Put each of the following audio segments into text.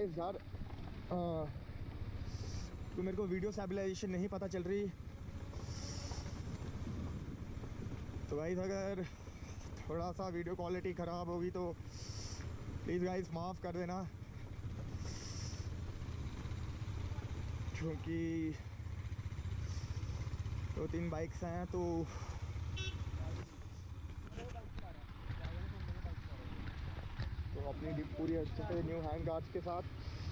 Guys यार तो मेरे को वीडियो स्टेबलाइजेशन नहीं पता चल रही, तो गाइस अगर थोड़ा सा वीडियो क्वालिटी ख़राब होगी तो प्लीज़ गाइस माफ़ कर देना, क्योंकि 2-3 बाइक्स हैं तो अपनी डिप पूरी अच्छे से न्यू हैंड गार्ड्स के साथ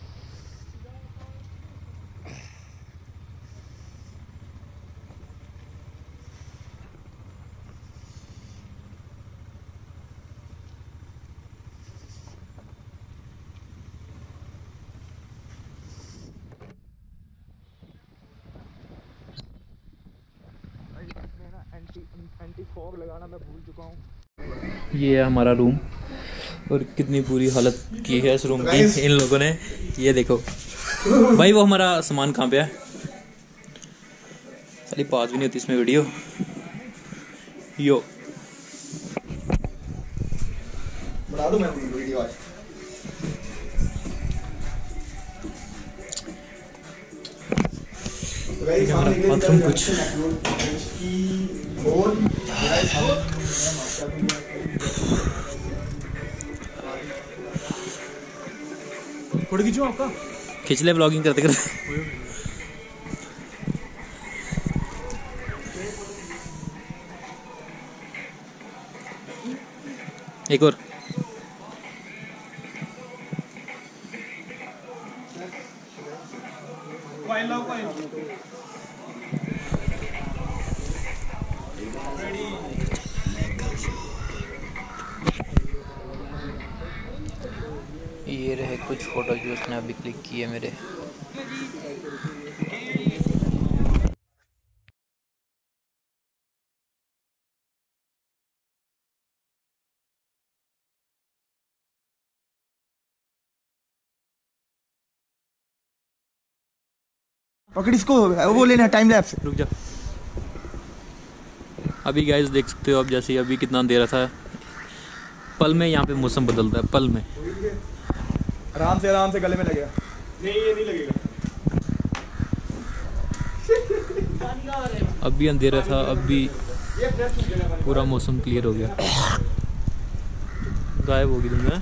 एंटी फॉग लगाना मैं भूल चुका हूँ। ये है हमारा रूम और कितनी बुरी हालत की है इस रूम की इन लोगों ने। ये देखो भाई, वो हमारा सामान कहाँ पे है? साली पास भी नहीं होती इसमें वीडियो। यो बना दूं मैं वीडियो आज। बाथरूम कुछ फोटो खींचो आपका, खींच ले ब्लॉगिंग करते करते। एक और ये रहे कुछ फोटो जो उसने अभी क्लिक किए मेरे। पकड़ इसको, वो लेना टाइम लैप्स। रुक जा। अभी गाइस देख सकते हो आप, जैसे अभी कितना अंधेरा था, पल में यहाँ पे मौसम बदलता है, पल में। आराम से गले में लगेगा। नहीं ये नहीं लगेगा। अभी अंधेरा था, अभी पूरा मौसम क्लियर हो गया। गायब होगी दुनिया।